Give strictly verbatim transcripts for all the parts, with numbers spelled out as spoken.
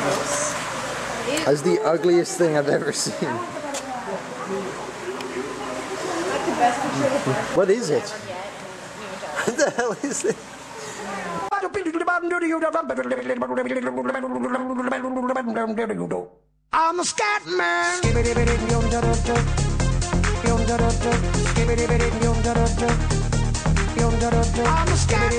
That's the ugliest thing I've ever seen. What is it? What the hell is it? I'm a scat man. I'm a scat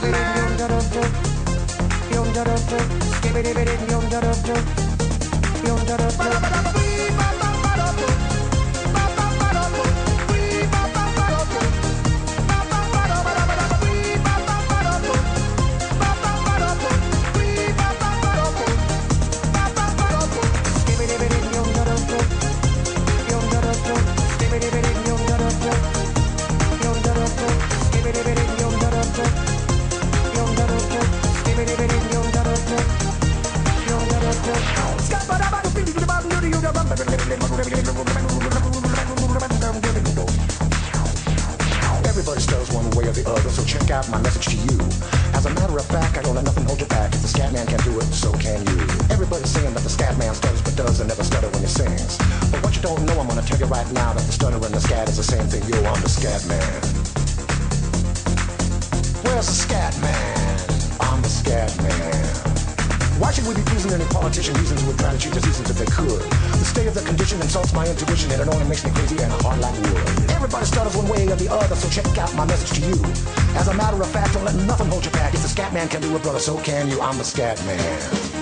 Everybody stutters one way or the other, so check out my message to you. As a matter of fact, I don't let nothing hold you back. If the scat man can do it, so can you. Everybody's saying that the scat man stutters but does and never stutter when he sings. But what you don't know, I'm gonna tell you right now, that the stutter and the scat is the same thing. Yo, I'm the scat man. Where's the scat man? I'm the scat man. Why should we be pleasing any politician reasons who would try to cheat the seasons if they could? The state of the condition insults my intuition, and it only makes me crazy and hard like wood. Everybody stutters one way or the other, so check out my message to you. As a matter of fact, don't let nothing hold you back. If the scat man can do it, brother, so can you. I'm the scat man.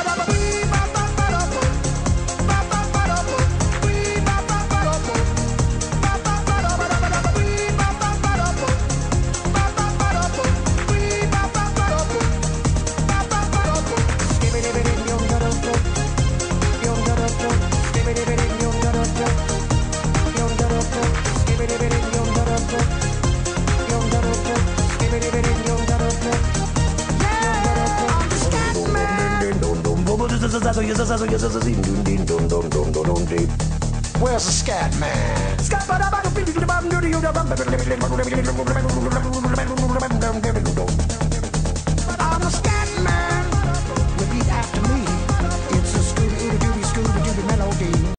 Where's the scat man?